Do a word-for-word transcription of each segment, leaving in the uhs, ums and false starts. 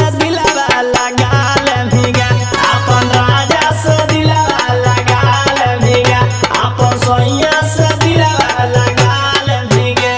दिलवा लगा ले भीगा, अपन राजा से दिलवा लगा ले भीगा, अपन सोइया से दिलवा लगा ले भीगे।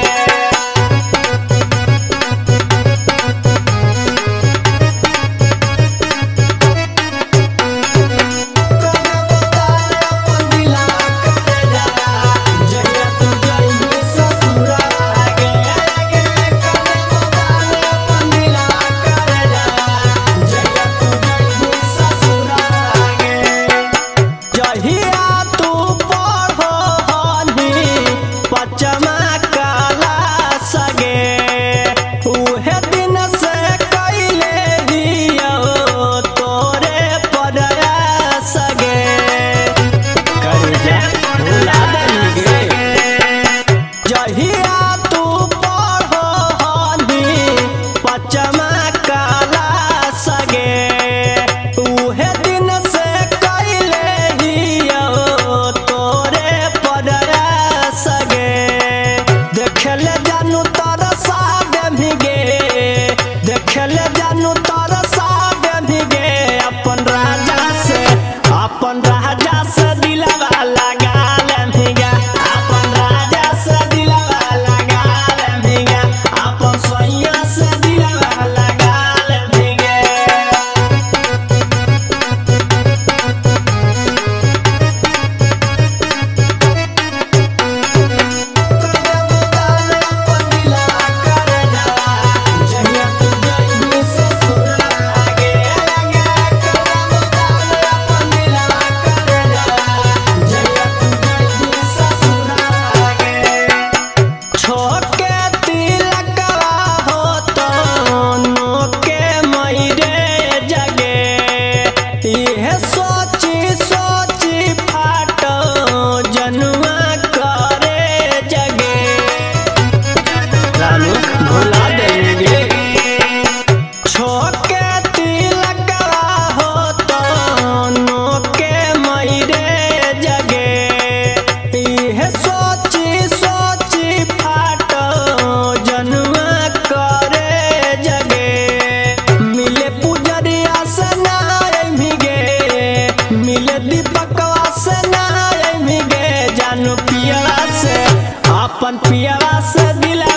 अपन राजा से दिलवा लगा ले भीगा, अपन राजा से दिलवा लगा ले भीगा, अपन सोइया से दिलवा लगा ले भीगे। अपन पियवा से दिला